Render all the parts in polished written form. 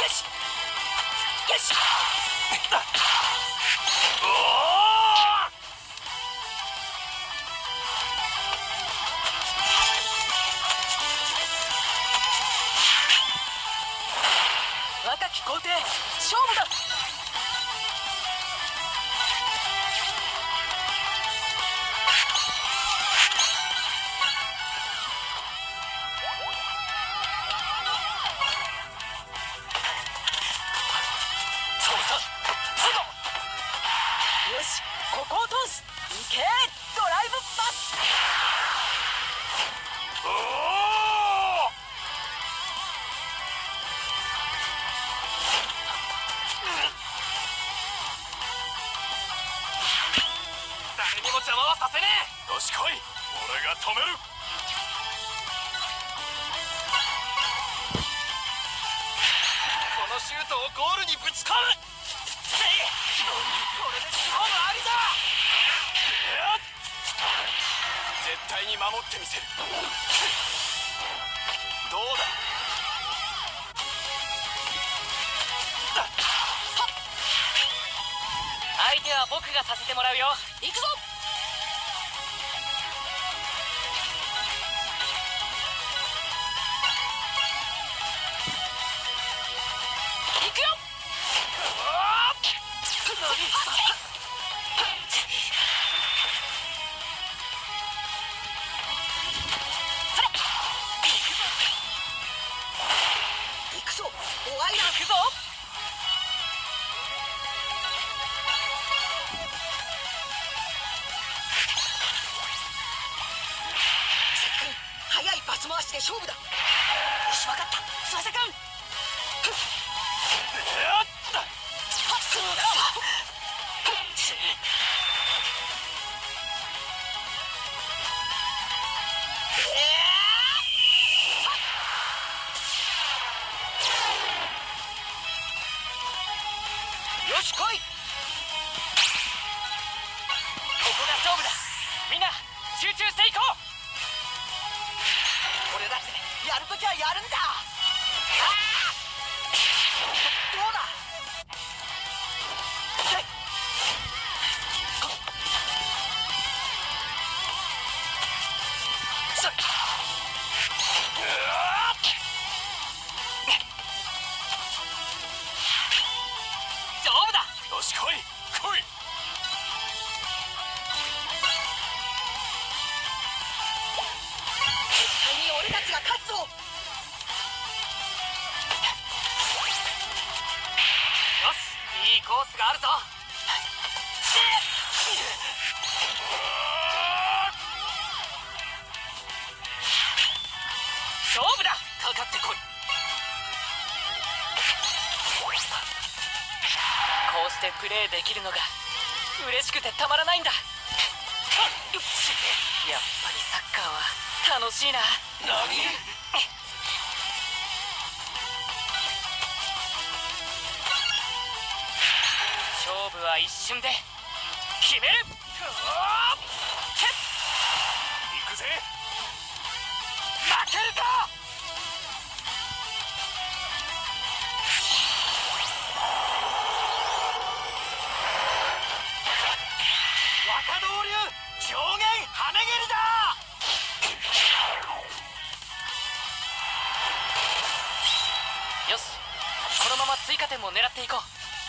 しよし。若き皇帝勝負だ。よし、ここを通す。いけ、ドライブパス。誰にも邪魔はさせねえ。よし来い、俺が止める。このシュートをゴールにぶち込む。これで勝負ありだ。絶対に守ってみせる。どうだ。相手は僕がさせてもらうよ。行くぞ。行くよ。行くぞ。おあいら。行くぞ。速いパス回しで勝負だ。よし、分かった。翼くん。よし来い。ここが勝負だ。みんな集中していこう。俺だってやるときはやるんだ。どうだ。勝負だ。よし来い来い。絶対に俺たちが勝つぞ。よし、いいコースがあるぞ。勝負だ。かかってこい。こうしてプレーできるのが嬉しくてたまらないんだ。やっぱりサッカーは楽しいな。何？勝負は一瞬で決める。行くぜ。負けるか。若道流上限跳ね蹴りだ。よし、このまま追加点も狙っていこう。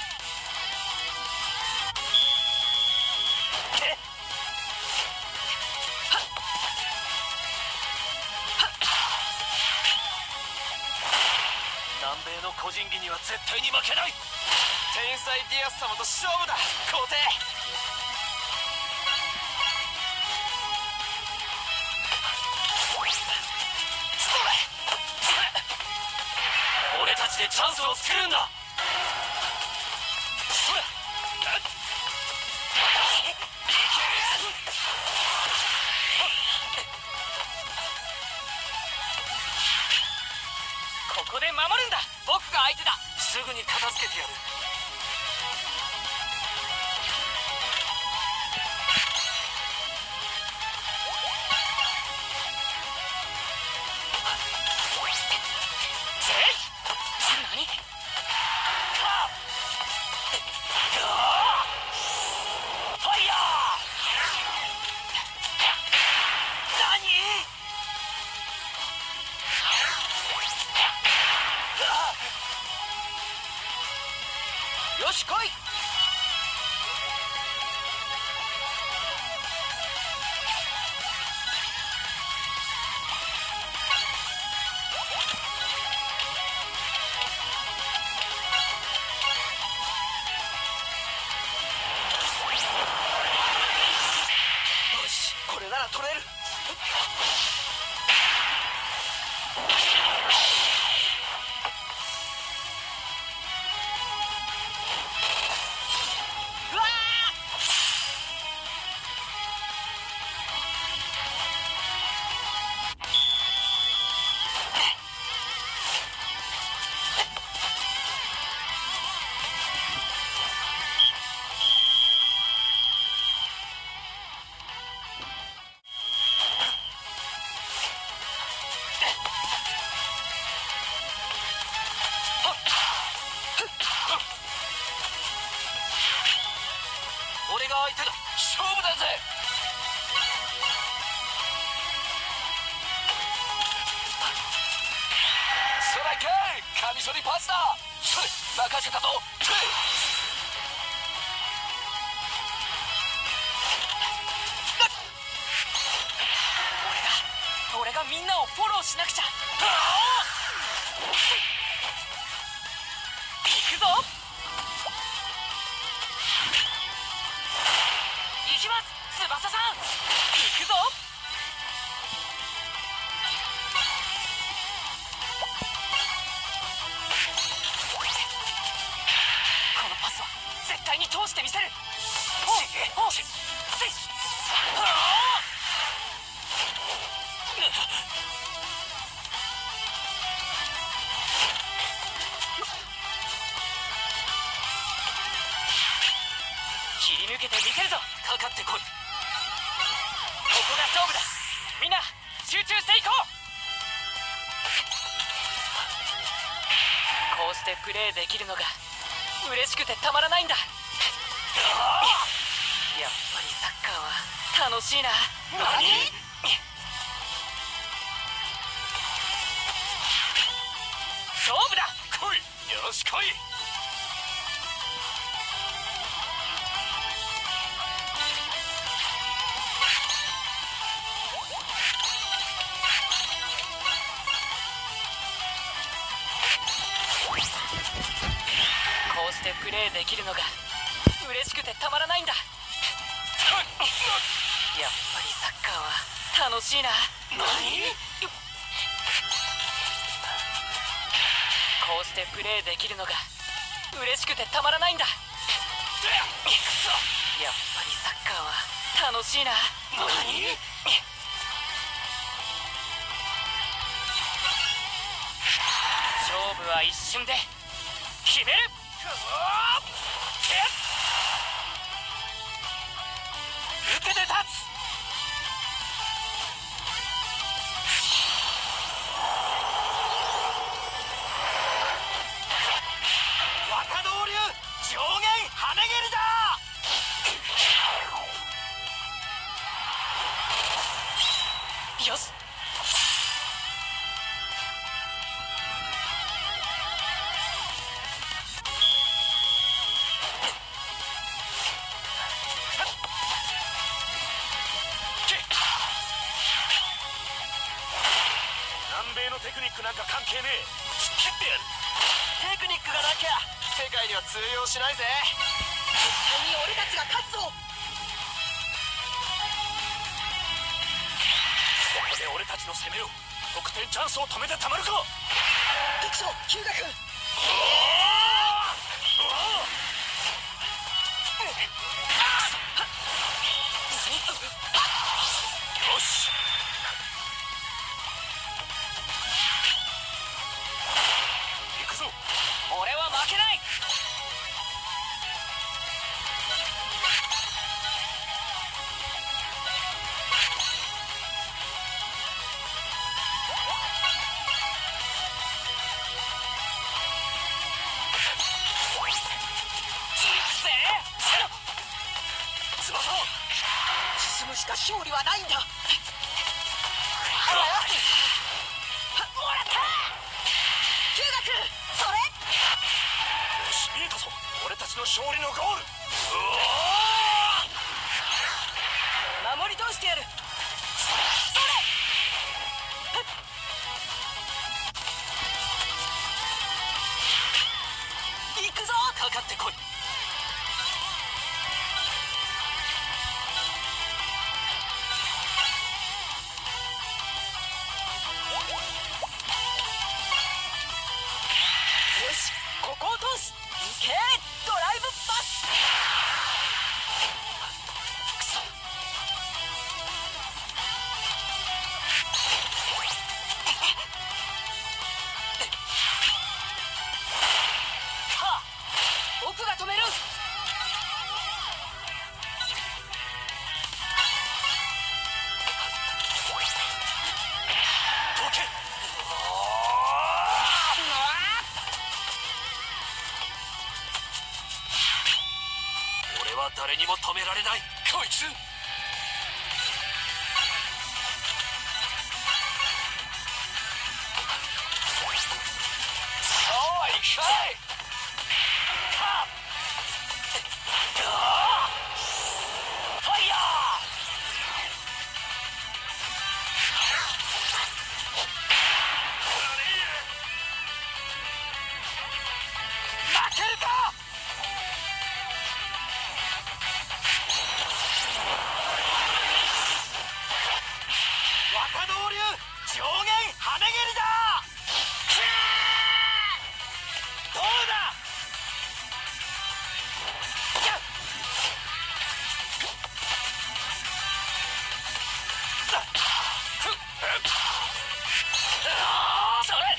南米の個人技には絶対に負けない。天才ディアス様と勝負だ皇帝。俺たちでチャンスを作るんだ。それいける。ここで守るんだ。僕が相手だ。すぐに片付けてやる。何？ よし来い。よしこれなら取れる。俺が相手だ。勝負だぜ。ストライクカミソリパスだ。それ任せたぞ。俺がみんなをフォローしなくちゃ。行くぞ。行きます、翼さん。行くぞ。このパスは絶対に通してみせる。切り抜けてみせるぞ。かかってこい。ここが勝負だ。みんな集中していこう。こうしてプレーできるのが嬉しくてたまらないんだ。やっぱりサッカーは楽しいな。何？勝負だ。来い。よし来い。こうしてプレーできるのが嬉しくてたまらないんだ。やっぱりサッカーは楽しいな。何？こうしてプレーできるのが嬉しくてたまらないんだ。やっぱりサッカーは楽しいな。何？勝負は一瞬で決める。受けて立つ。若道流上限跳ね蹴りだ。よし。南米のテクニックなんか関係ねえ。突っ切ってやる。テクニックがなきゃ世界には通用しないぜ。絶対に俺たちが勝つぞ。ここで俺たちの攻めを得点チャンスを止めてたまるか。行くぞヒュウガ君。よし。行くぞ。俺は負けない。進むしか勝利はないんだ。もらったヒュウガ君。それよし見えたぞ。俺たちの勝利のゴール。守り通してやる。それ。行くぞ。かかってこい。よし、ここを通す。行けドライブパス。くそ。僕が止める。どけ。俺は誰にも止められない。こいつ。そうはいかい。ファイヤー。負けるか。若道流上限跳ね蹴りだ。どうだ。それ。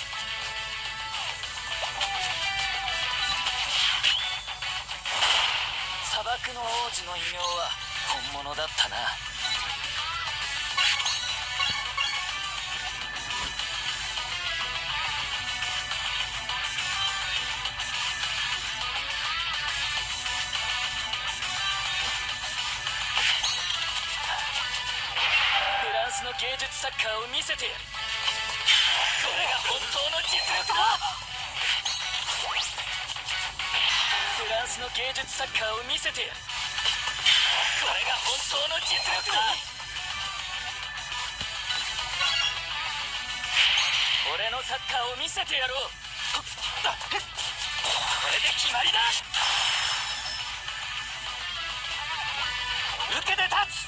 砂漠の王子の異名は本物だったな。フランスの芸術サッカーを見せてやる。これが本当の実力だ。フランスの芸術サッカーを見せてやる。これが本当の実力だ。俺のサッカーを見せてやろう。これで決まりだ。受けて立つ。